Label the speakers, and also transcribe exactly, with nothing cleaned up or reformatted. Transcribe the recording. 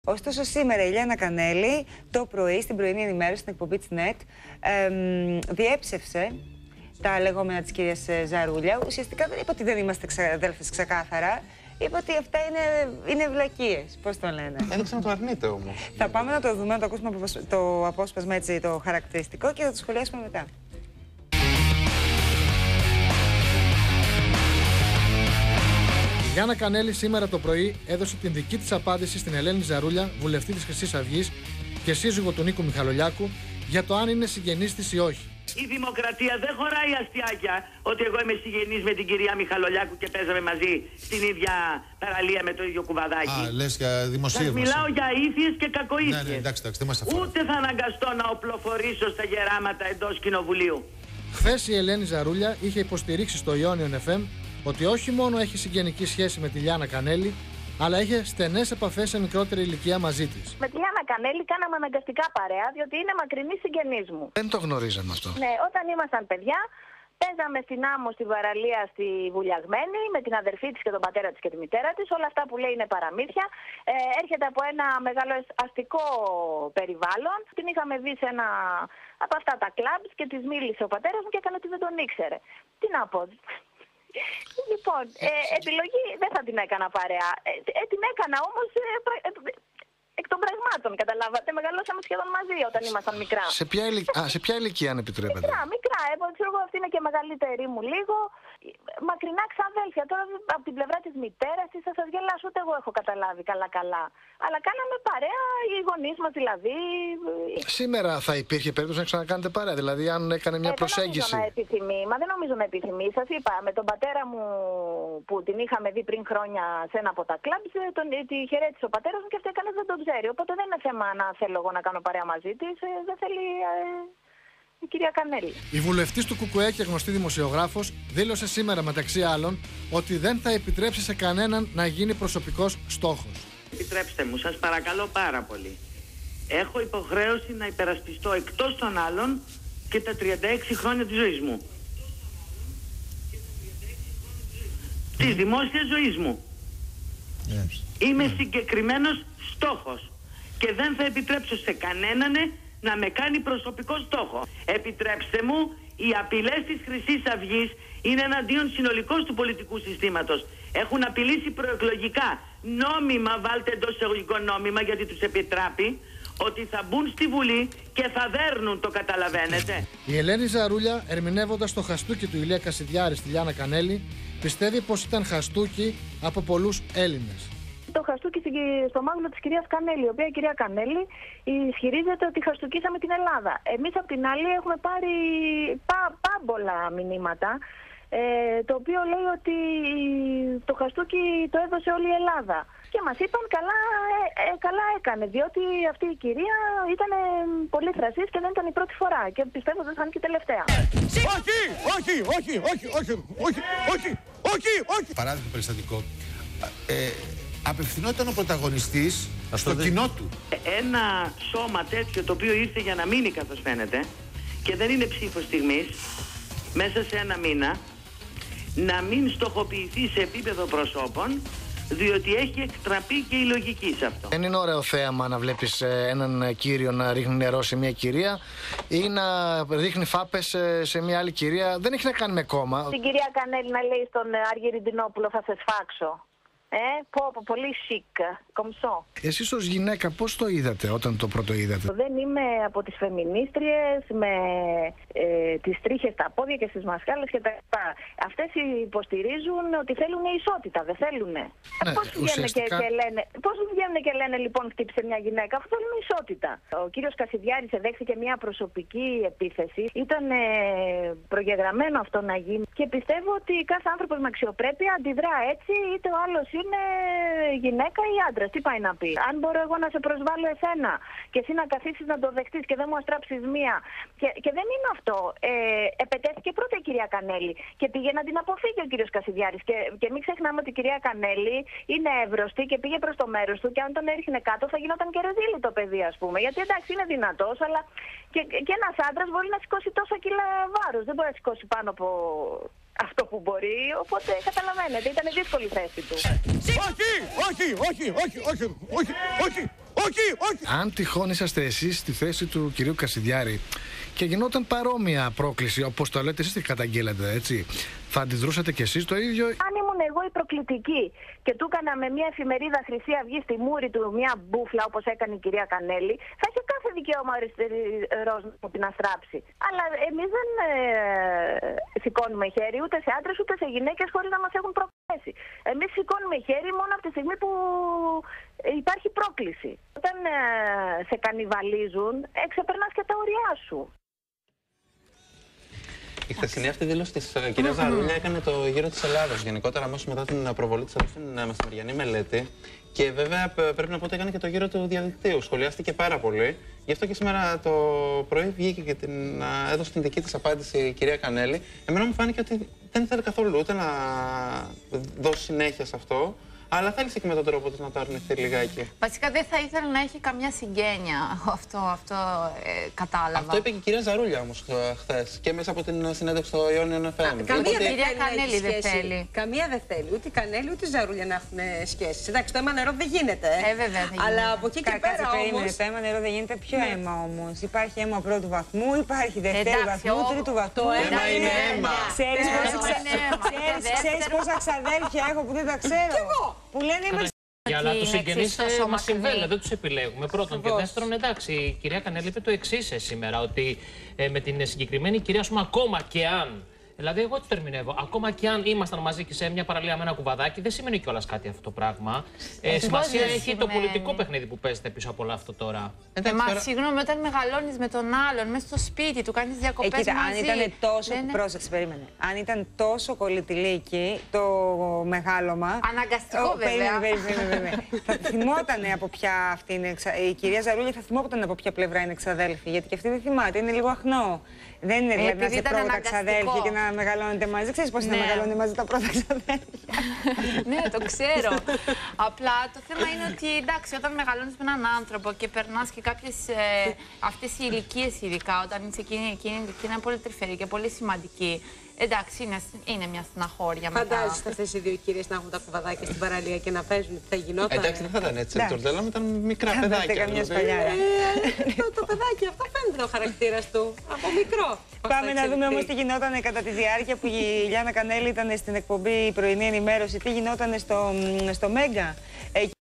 Speaker 1: Ωστόσο, σήμερα η Λιάννα Κανέλη το πρωί, στην πρωινή ενημέρωση, στην εκπομπή της ΝΕΤ, εμ, διέψευσε τα λεγόμενα της κυρίας Ζαρούλια. Ουσιαστικά δεν είπε ότι δεν είμαστε αδέλφες ξεκάθαρα. Είπε ότι αυτά είναι, είναι βλακίες. Πώς το λένε.
Speaker 2: Έδειξε να το αρνείται όμως.
Speaker 1: Θα πάμε να το δούμε, να το ακούσουμε το απόσπασμα, έτσι, το χαρακτηριστικό, και θα το σχολιάσουμε μετά.
Speaker 3: Η Λιάννα Κανέλη σήμερα το πρωί έδωσε την δική της απάντηση στην Ελένη Ζαρούλια, βουλευτή της Χρυσής Αυγής και σύζυγο του Νίκου Μιχαλολιάκου, για το αν είναι συγγενής της ή όχι.
Speaker 4: Η δημοκρατία δεν χωράει αστιάκια ότι εγώ είμαι συγγενής με την κυρία Μιχαλολιάκου και παίζαμε μαζί στην ίδια παραλία με το ίδιο κουβαδάκι.
Speaker 2: Α, λες για δημοσίευμα.
Speaker 4: Μιλάω για ήθειες και κακοήθειες.
Speaker 2: Ναι, ναι, εντάξει, εντάξει, δεν μας αφορά.
Speaker 4: Ούτε θα αναγκαστώ να οπλοφορήσω στα γεράματα εντός κοινοβουλίου.
Speaker 3: Χθες η Ελένη Ζαρούλια είχε υποστηρίξει στο Ionion εφ εμ ότι όχι μόνο έχει συγγενική σχέση με τη Λιάννα Κανέλη, αλλά είχε στενές επαφές σε μικρότερη ηλικία μαζί της.
Speaker 5: Με τη Λιάννα Κανέλη κάναμε αναγκαστικά παρέα, διότι είναι μακρινή συγγενής μου.
Speaker 3: Δεν το γνωρίζαμε αυτό.
Speaker 5: Ναι, όταν ήμασταν παιδιά, παίζαμε στην άμμο, στη παραλία, στη Βουλιαγμένη, με την αδερφή της και τον πατέρα της και τη μητέρα της. Όλα αυτά που λέει είναι παραμύθια. Ε, έρχεται από ένα μεγάλο αστικό περιβάλλον. Την είχαμε δει σε ένα από αυτά τα κλαμπς και της μίλησε ο πατέρας μου και έκανε ότι δεν τον ήξερε. Τι να πω. Λοιπόν, ε, επιλογή δεν θα την έκανα παρέα. Ε, ε, την έκανα όμως ε, ε, ε, εκ των πραγμάτων, καταλάβατε. Μεγαλώσαμε σχεδόν μαζί όταν ήμασταν μικρά.
Speaker 3: Σε ποια, ηλικ... Α, σε ποια ηλικία, αν επιτρέπετε.
Speaker 5: Μικρά, μικρά. Εγώ ξέρω εγώ, αυτή είναι και μεγαλύτερη μου λίγο. Μακρινά ξαδέλφια. Τώρα από την πλευρά της μητέρας της θα σας γελάσω, ούτε εγώ έχω καταλάβει καλά-καλά. Αλλά κάναμε παρέα, οι γονείς μας δηλαδή.
Speaker 3: Σήμερα θα υπήρχε περίπτωση να ξανακάνετε παρέα, δηλαδή αν έκανε μια
Speaker 5: ε,
Speaker 3: προσέγγιση.
Speaker 5: Δεν νομίζω να επιθυμεί, μα δεν νομίζω να επιθυμεί. Σας είπα, με τον πατέρα μου που την είχαμε δει πριν χρόνια σε ένα από τα κλαμπς, τον, τη χαιρέτησε ο πατέρας μου και αυτή κανένας δεν τον ξέρει. Οπότε δεν είναι θέμα να θέλω εγώ να κάνω παρέα μαζί της, ε, δεν θέλει ε, η κυρία Κανέλη.
Speaker 3: Η βουλευτής του ΚΚΕ και γνωστή δημοσιογράφος δήλωσε σήμερα μεταξύ άλλων ότι δεν θα επιτρέψει σε κανέναν να γίνει προσωπικός στόχος.
Speaker 4: Επιτρέψτε μου, σας παρακαλώ πάρα πολύ. Έχω υποχρέωση να υπερασπιστώ εκτός των άλλων και τα τριάντα έξι χρόνια της ζωής μου. Της δημόσιας ζωής μου. Yes. Είμαι yes. συγκεκριμένος στόχος και δεν θα επιτρέψω σε κανέναν να με κάνει προσωπικό στόχο. Επιτρέψτε μου, οι απειλές της Χρυσής Αυγής είναι εναντίον συνολικώς του πολιτικού συστήματος. Έχουν απειλήσει προεκλογικά, νόμιμα, βάλτε εντός εισαγωγικών νόμιμα, γιατί τους επιτράπει, ότι θα μπουν στη Βουλή και θα δέρνουν, το καταλαβαίνετε.
Speaker 3: Η Ελένη Ζαρούλια, ερμηνεύοντας το χαστούκι του Ηλία Κασιδιάρη στη Λιάννα Κανέλη, πιστεύει πως ήταν χαστούκι από πολλούς Έλληνες.
Speaker 5: Το χαστούκι στο μάγουλο της κυρίας Κανέλη, η οποία η κυρία Κανέλη ισχυρίζεται ότι χαστούκισαμε την Ελλάδα. Εμείς απ' την άλλη έχουμε πάρει πά, πάμπολα μηνύματα, ε, το οποίο λέει ότι το χαστούκι το έδωσε όλη η Ελλάδα. Και μας είπαν καλά, ε, ε, καλά έκανε, διότι αυτή η κυρία ήταν πολύ θρασής και δεν ήταν η πρώτη φορά. Και πιστεύω δεν θα είναι και η τελευταία.
Speaker 6: Όχι, όχι, όχι, όχι, όχι, όχι, όχι, όχι, όχι.
Speaker 2: Παράδειγμα περιστατικό. Ε, απευθυνόταν ο πρωταγωνιστής στο κοινό του.
Speaker 4: Ένα σώμα τέτοιο, το οποίο ήρθε για να μείνει, καθώς φαίνεται, και δεν είναι ψήφος στιγμής, μέσα σε ένα μήνα, να μην στοχοποιηθεί σε επίπεδο προσώπων, διότι έχει εκτραπεί και η λογική σε αυτό.
Speaker 3: Δεν είναι ωραίο θέαμα να βλέπεις έναν κύριο να ρίχνει νερό σε μια κυρία ή να ρίχνει φάπες σε μια άλλη κυρία. Δεν έχει να κάνει με κόμμα.
Speaker 5: Την κυρία Κανέλη να λέει στον Αργυριντινόπουλο θα σε σφάξω. Ε, πω, πω, πολύ σικ, κομψό.
Speaker 3: Εσείς ως γυναίκα πώς το είδατε όταν το πρώτο είδατε?
Speaker 5: Δεν είμαι από τις φεμινίστριες με ε, τις τρίχες στα πόδια και στις μασχάλες και τα λοιπά. Αυτές υποστηρίζουν ότι θέλουν ισότητα, δεν θέλουν. Ναι, πώς βγαίνουν και, και λένε, πώς βγαίνουν και λένε λοιπόν χτύπησε μια γυναίκα, αφού θέλουν ισότητα. Ο κύριος Κασιδιάρης εδέχθηκε μια προσωπική επίθεση. Ήταν ε, προγεγραμμένο αυτό να γίνει και πιστεύω ότι κάθε άνθρωπος με αξιοπρέπεια αντιδρά έτσι, είτε ο άλλος είναι γυναίκα ή άντρας. Τι πάει να πει? Αν μπορώ εγώ να σε προσβάλλω εσένα και εσύ να καθίσεις να το δεχτείς και δεν μου αστράψεις μία. Και, και δεν είναι αυτό. Ε, επετέθηκε πρώτα η κυρία Κανέλη και πήγε να την αποφύγει ο κύριος Κασιδιάρης. Και, και μην ξεχνάμε ότι η κυρία Κανέλη είναι εύρωστη και πήγε προς το μέρος του και αν τον έριχνε κάτω θα γινόταν και ρεζίλι το παιδί, ας πούμε. Γιατί εντάξει είναι δυνατός, αλλά και, και ένας άντρας μπορεί να σηκώσει τόσα κιλά βάρος. Δεν μπορεί να σηκώσει πάνω από αυτό που μπορεί, οπότε καταλαβαίνετε, ήταν δύσκολη η θέση του.
Speaker 6: Όχι, όχι, όχι, όχι, όχι, όχι, όχι, όχι, όχι.
Speaker 3: Αν τυχόν είσαστε εσείς στη θέση του κυρίου Κασιδιάρη και γινόταν παρόμοια πρόκληση, όπως το λέτε εσείς και καταγγέλλατε, έτσι, θα αντιδρούσατε κι εσείς το ίδιο?
Speaker 5: Αν ήμουν εγώ η προκλητική και του έκανα με μια εφημερίδα Χρυσή Αυγή στη μούρη του μια μπούφλα όπως έκανε η κυρία Κανέλη, θα είχε κάθε δικαίωμα ο αριστερός να την αστράψει. Αλλά εμείς δεν ε, σηκώνουμε χέρι ούτε σε άντρες ούτε σε γυναίκες χωρίς να μας έχουν προκαλέσει. Εμείς σηκώνουμε χέρι μόνο από τη στιγμή που υπάρχει πρόκληση. Όταν ε, σε κανιβαλίζουν, ε, ξεπερνάς και τα ωριά σου.
Speaker 7: Η χθεσινή αυτή δήλωση της uh, κυρίας Ζαρούλια έκανε το γύρο της Ελλάδας. Γενικότερα, αμέσως μετά την προβολή της στην uh, μεσημεριανή μελέτη. Και βέβαια πρέπει να πω ότι έκανε και το γύρο του διαδικτύου. Σχολιάστηκε πάρα πολύ. Γι' αυτό και σήμερα το πρωί βγήκε και την, uh, έδωσε την δική της απάντηση η κυρία Κανέλη. Εμένα μου φάνηκε ότι δεν ήθελε καθόλου ούτε να δώσει συνέχεια σε αυτό. Αλλά θέλησε και με τον τρόπο της να το αρνηθεί λιγάκι.
Speaker 8: Βασικά δεν θα ήθελε να έχει καμιά συγγένεια. Αυτό, αυτό ε, κατάλαβα.
Speaker 7: Αυτό είπε και η κυρία Ζαρούλια όμως χθες και μέσα από την συνέντευξη στο Ionian εφ εμ.
Speaker 8: Καμία δεν κυρία Κανέλη δεν θέλει.
Speaker 9: Καμία δεν θέλει. Ούτε η Κανέλη ούτε η Ζαρούλια να έχουν σχέσεις. Εντάξει, το αίμα νερό δεν γίνεται.
Speaker 8: Ε, βέβαια δεν γίνεται.
Speaker 9: Αλλά από εκεί και πέρα όμως.
Speaker 1: Το αίμα νερό δεν γίνεται. Ποιο αίμα όμως? Υπάρχει αίμα πρώτου βαθμού, υπάρχει δεύτερου βαθμού, τρίτου βαθμού.
Speaker 9: Το αίμα είναι αίμα.
Speaker 1: Ξέρεις πόσα ξαδέλφια έχω που δεν τα ξέρω? Που λένε είμαστε.
Speaker 10: Αλλά τους συγγενείς μας συμβαίνει, δεν τους επιλέγουμε. Πρώτον. Και δεύτερον, εντάξει, η κυρία Κανέλη είπε το εξής σήμερα, ότι ε, με την συγκεκριμένη κυρία, πούμε, ακόμα και αν. Δηλαδή, εγώ έτσι το ερμηνεύω. Ακόμα και αν ήμασταν μαζί και σε μια παραλία με ένα κουβαδάκι, δεν σημαίνει κιόλας κάτι αυτό το πράγμα. Ε, σημασία έχει σημαίνει το πολιτικό παιχνίδι που παίζεται πίσω από όλο αυτό τώρα.
Speaker 8: Ε, μα συγγνώμη, όταν μεγαλώνεις με τον άλλον, μέσα στο σπίτι του, κάνεις διακοπές
Speaker 1: ε, κοίτα,
Speaker 8: μαζί.
Speaker 1: Αν ήταν τόσο.
Speaker 8: Δεν...
Speaker 1: Πρόσεξε, περίμενε. Αν ήταν τόσο κολλητηλίκη το μεγάλωμα.
Speaker 8: Αναγκαστικό, βέβαια.
Speaker 1: Περίμενε, περίμενε, περίμενε. Θα θυμότανε από ποια αυτή είναι. Η κυρία Ζαρούλια θα θυμόταν από ποια πλευρά είναι εξαδέλφη. Γιατί και αυτή δεν θυμάται, είναι λίγο αχνό. Δεν είναι δηλαδή να είσαι πρώτα ξαδέλφια και να μεγαλώνετε μαζί. Ξέρεις πώς είναι να μεγαλώνετε μαζί τα πρώτα ξαδέλφια?
Speaker 8: Ναι, το ξέρω. Απλά το θέμα είναι ότι εντάξει, όταν μεγαλώνεις με έναν άνθρωπο και περνάς και κάποιες ε, αυτές οι ηλικίες, ειδικά όταν είσαι εκείνη, εκείνη, εκείνη είναι πολύ τρυφερή και πολύ σημαντική. Εντάξει, είναι, είναι μια στεναχώρια μετά.
Speaker 9: Φαντάζεσαι αυτές οι δύο κυρίες να έχουν τα κουβαδάκια στην παραλία και να παίζουν τι θα γινόταν?
Speaker 7: Εντάξει, δεν θα ήταν έτσι. Το Τουρτέλα ήταν μικρά παιδάκια.
Speaker 9: Το παιδάκι αυτό φαίνεται ο χαρακτήρας του. Από μικρό.
Speaker 1: Πάμε να δούμε όμως τι γινόταν κατά τη διάρκεια που η Λιάννα Κανέλη ήταν στην εκπομπή η πρωινή ενημέρωση. Τι γινόταν στο, στο Μέγκα.